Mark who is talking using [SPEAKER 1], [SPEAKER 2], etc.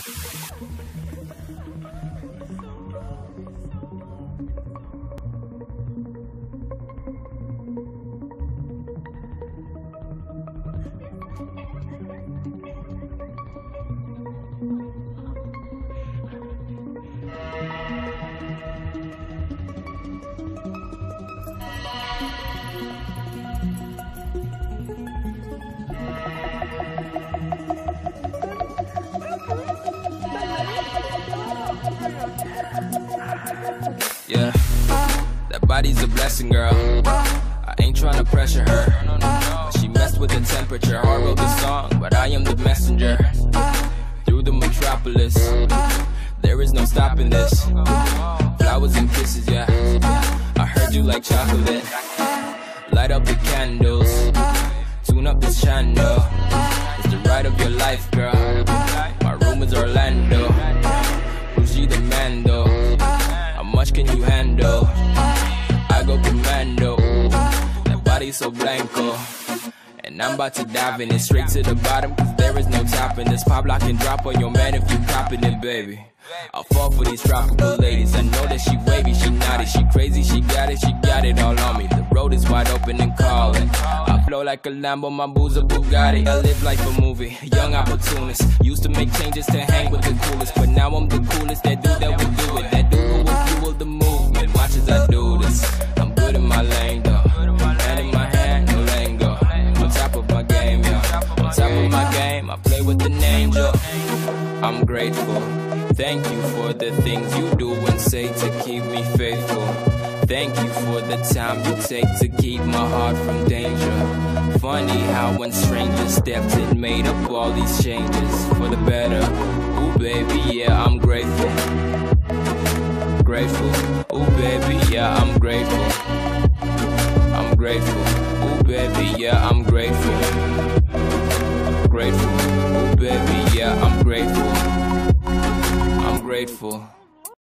[SPEAKER 1] Yeah, that body's a blessing, girl. I ain't tryna pressure her. She messed with the temperature. I wrote the song, but I am the messenger. Through the metropolis, there is no stopping this. Flowers and kisses, yeah. I heard you like chocolate. Light up the candles, tune up this channel. It's the ride of your life, girl. My room is Orlando. Who's she the man, though? How much can you handle? I go commando. That body so blanco. And I'm about to dive in it straight to the bottom, cause there is no topping this. Pop, lock, and drop on your man if you copping it, baby. I'll fall for these tropical ladies. I know that she wavy, she naughty, she crazy, she got it all on me. The road is wide open and calling. I flow like a Lambo, my boo's a Bugatti. I live like a movie, young opportunist. Used to make changes to hang with the coolest, but now I'm the coolest. That dude that will do it, that dude who will fuel the movement. Watch as I do this. I'm good in my lane, though. Hand in my hand, no lingo. On top of my game, yo. On top of my game, I play with an angel. I'm grateful. Thank you for the things you do and say to keep me faithful. Thank you for the time you take to keep my heart from danger. Funny how when strangers stepped in, made up all these changes for the better. Ooh baby, yeah, I'm grateful. Grateful, ooh baby, yeah, I'm grateful. I'm grateful, ooh baby, yeah, I'm grateful. Grateful, ooh baby, yeah, I'm grateful. I'm grateful.